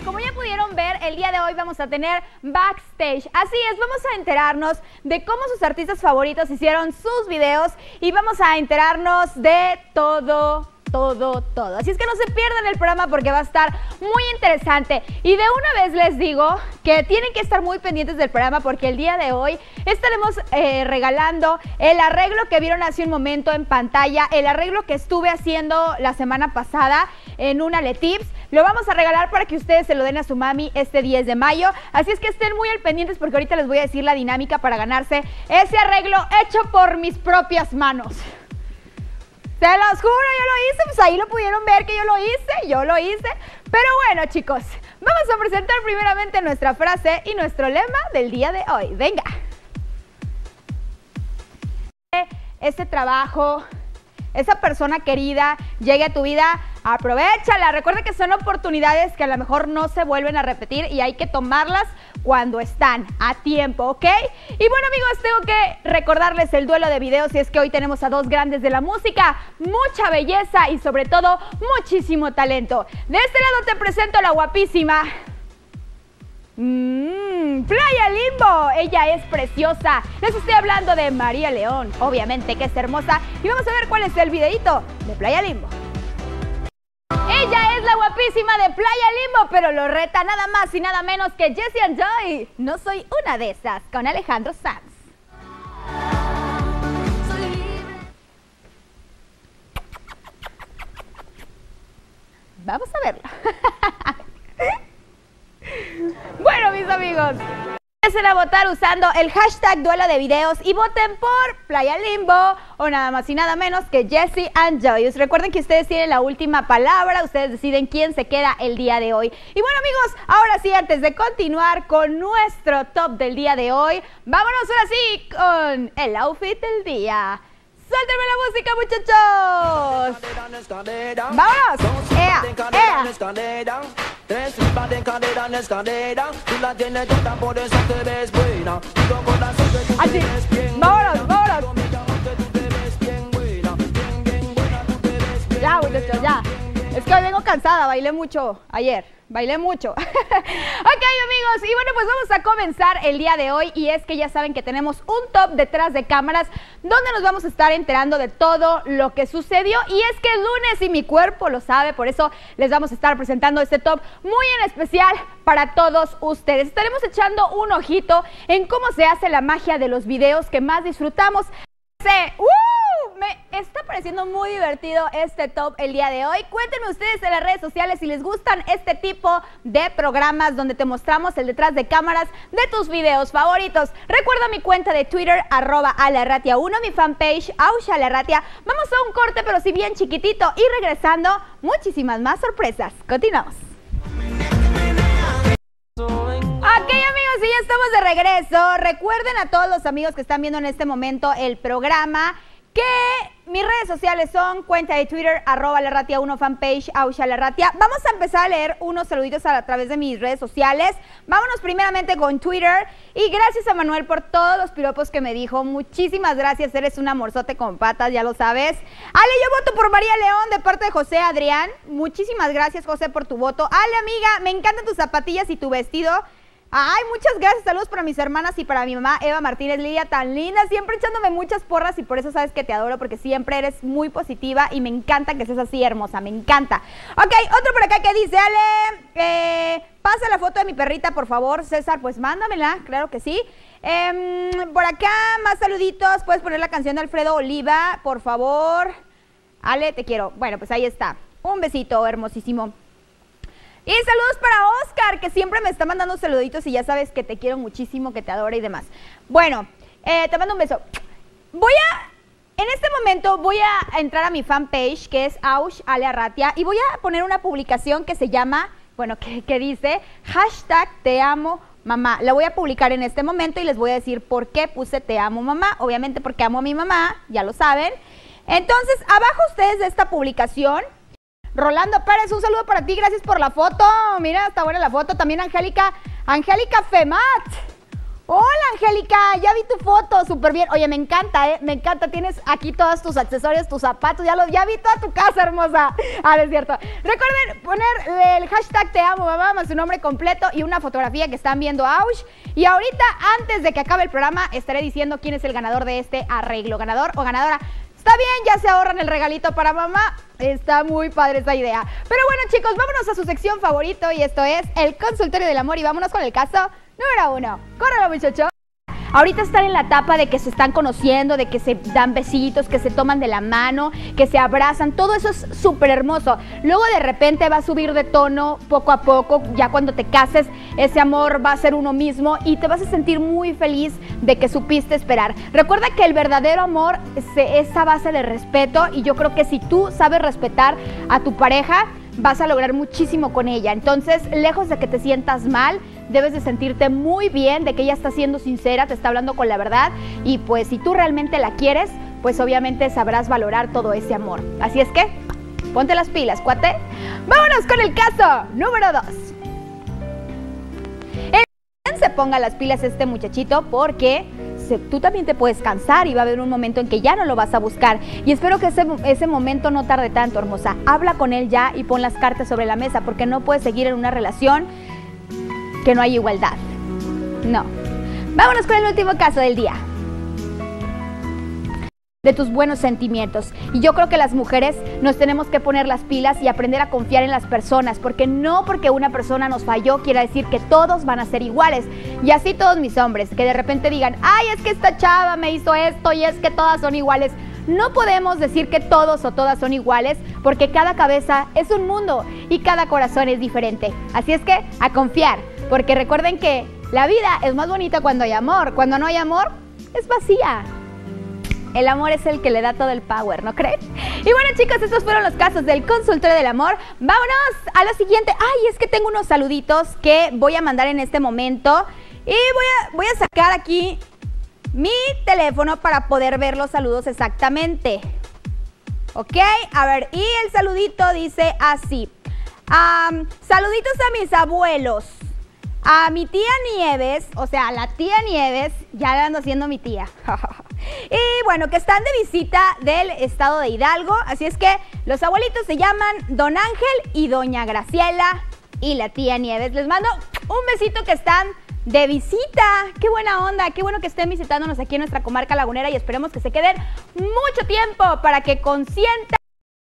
como ya pudieron ver, el día de hoy vamos a tener backstage. Así es, vamos a enterarnos de cómo sus artistas favoritos hicieron sus videos y vamos a enterarnos de todo. Así es que no se pierdan el programa porque va a estar muy interesante. Y de una vez les digo que tienen que estar muy pendientes del programa porque el día de hoy estaremos regalando el arreglo que vieron hace un momento en pantalla, el arreglo que estuve haciendo la semana pasada en una Letips. Lo vamos a regalar para que ustedes se lo den a su mami este 10 de mayo. Así es que estén muy al pendientes porque ahorita les voy a decir la dinámica para ganarse ese arreglo hecho por mis propias manos. Se los juro, yo lo hice, pues ahí lo pudieron ver que yo lo hice. Pero bueno, chicos, vamos a presentar primeramente nuestra frase y nuestro lema del día de hoy. Venga. Este trabajo, esa persona querida, llegue a tu vida, aprovéchala. Recuerda que son oportunidades que a lo mejor no se vuelven a repetir y hay que tomarlas cuando están a tiempo, ¿ok? Y bueno, amigos, tengo que recordarles el duelo de videos y es que hoy tenemos a dos grandes de la música, mucha belleza y sobre todo muchísimo talento. De este lado te presento a la guapísima Playa Limbo. Ella es preciosa. Les estoy hablando de María León, obviamente que es hermosa. Y vamos a ver cuál es el videito de Playa Limbo. Ella es la guapísima de Playa Limbo, pero lo reta nada más y nada menos que Jessie and Joy. No soy una de esas, con Alejandro Sanz. Vamos a verlo. Bueno, mis amigos, empiecen a votar usando el hashtag duelo de videos y voten por Playa Limbo o nada más y nada menos que Jessie and Joy. Recuerden que ustedes tienen la última palabra, ustedes deciden quién se queda el día de hoy. Y bueno, amigos, ahora sí, antes de continuar con nuestro top del día de hoy, vámonos ahora sí con el outfit del día. ¡Suéltenme la música, muchachos! ¡Vámonos! ¡Ea! Así, vámonos, vámonos. Ya, muchachos, ya. Es que hoy vengo cansada, bailé mucho ayer. Bailé mucho. Ok, amigos, y bueno, pues vamos a comenzar el día de hoy. Y es que ya saben que tenemos un top detrás de cámaras donde nos vamos a estar enterando de todo lo que sucedió. Y es que es lunes y mi cuerpo lo sabe, por eso les vamos a estar presentando este top muy en especial para todos ustedes. Estaremos echando un ojito en cómo se hace la magia de los videos que más disfrutamos. Me está pareciendo muy divertido este top el día de hoy. Cuéntenme ustedes en las redes sociales si les gustan este tipo de programas donde te mostramos el detrás de cámaras de tus videos favoritos. Recuerda mi cuenta de Twitter, @alarratia1, mi fanpage, @alarratia. Vamos a un corte, pero sí bien chiquitito. Y regresando, muchísimas más sorpresas. Continuamos. Ok, amigos, y ya estamos de regreso. Recuerden a todos los amigos que están viendo en este momento el programa que mis redes sociales son cuenta de Twitter, @alarratia1, fanpage, @alarratia. Vamos a empezar a leer unos saluditos a través de mis redes sociales. Vámonos primeramente con Twitter. Y gracias a Manuel por todos los piropos que me dijo. Muchísimas gracias, eres un amorzote con patas, ya lo sabes. Ale, yo voto por María León de parte de José Adrián. Muchísimas gracias, José, por tu voto. Ale, amiga, me encantan tus zapatillas y tu vestido. Ay, muchas gracias, saludos para mis hermanas y para mi mamá Eva Martínez, Lidia, tan linda, siempre echándome muchas porras y por eso sabes que te adoro, porque siempre eres muy positiva y me encanta que seas así hermosa, me encanta. Ok, otro por acá que dice, Ale, pasa la foto de mi perrita, por favor, César, pues mándamela, claro que sí. Por acá, más saluditos, puedes poner la canción de Alfredo Oliva, por favor. Ale, te quiero. Bueno, pues ahí está, un besito hermosísimo. Y saludos para Oscar, que siempre me está mandando saluditos y ya sabes que te quiero muchísimo, que te adoro y demás. Bueno, te mando un beso. En este momento voy a entrar a mi fanpage, que es @alarratia, y voy a poner una publicación que se llama, bueno, que dice hashtag te amo mamá. La voy a publicar en este momento y les voy a decir por qué puse te amo mamá. Obviamente porque amo a mi mamá, ya lo saben. Entonces, abajo ustedes de esta publicación, Rolando Pérez, un saludo para ti, gracias por la foto. Mira, está buena la foto. También Angélica Femat. Hola, Angélica, ya vi tu foto, súper bien. Oye, me encanta, me encanta. Tienes aquí todos tus accesorios, tus zapatos, ya vi toda tu casa hermosa. Ah, es cierto. Recuerden poner el hashtag te amo mamá, más su nombre completo y una fotografía que están viendo Aush. Y ahorita, antes de que acabe el programa, estaré diciendo quién es el ganador de este arreglo, ganador o ganadora. Está bien, ya se ahorran el regalito para mamá. Está muy padre esa idea. Pero bueno, chicos, vámonos a su sección favorito y esto es el consultorio del amor y vámonos con el caso número 1. ¡Córrelo, muchachos! Ahorita están en la etapa de que se están conociendo, de que se dan besitos, que se toman de la mano, que se abrazan. Todo eso es súper hermoso. Luego de repente va a subir de tono poco a poco. Ya cuando te cases, ese amor va a ser uno mismo y te vas a sentir muy feliz de que supiste esperar. Recuerda que el verdadero amor es a base de respeto y yo creo que si tú sabes respetar a tu pareja, vas a lograr muchísimo con ella. Entonces, lejos de que te sientas mal, debes de sentirte muy bien de que ella está siendo sincera, te está hablando con la verdad y pues si tú realmente la quieres, pues obviamente sabrás valorar todo ese amor. Así es que, ponte las pilas, cuate. Vámonos con el caso número 2. Se ponga las pilas este muchachito porque tú también te puedes cansar y va a haber un momento en que ya no lo vas a buscar y espero que ese momento no tarde tanto, hermosa. Habla con él ya y pon las cartas sobre la mesa porque no puedes seguir en una relación que no hay igualdad. No. Vámonos con el último caso del día. De tus buenos sentimientos. Y yo creo que las mujeres nos tenemos que poner las pilas y aprender a confiar en las personas, porque no porque una persona nos falló quiere decir que todos van a ser iguales. Y así todos mis hombres, que de repente digan, ay, es que esta chava me hizo esto y es que todas son iguales. No podemos decir que todos o todas son iguales, porque cada cabeza es un mundo y cada corazón es diferente. Así es que a confiar, porque recuerden que la vida es más bonita cuando hay amor. Cuando no hay amor, es vacía. El amor es el que le da todo el power, ¿no creen? Y bueno, chicos, estos fueron los casos del consultorio del amor. Vámonos a lo siguiente. Ay, es que tengo unos saluditos que voy a mandar en este momento. Y voy a sacar aquí mi teléfono para poder ver los saludos exactamente. Ok, a ver, y el saludito dice así. Saluditos a mis abuelos. A mi tía Nieves, o sea, a la tía Nieves, ya le ando haciendo mi tía. Y bueno, que están de visita del estado de Hidalgo, así es que los abuelitos se llaman Don Ángel y Doña Graciela y la tía Nieves. Les mando un besito que están de visita. Qué buena onda, qué bueno que estén visitándonos aquí en nuestra comarca lagunera y esperemos que se queden mucho tiempo para que consientan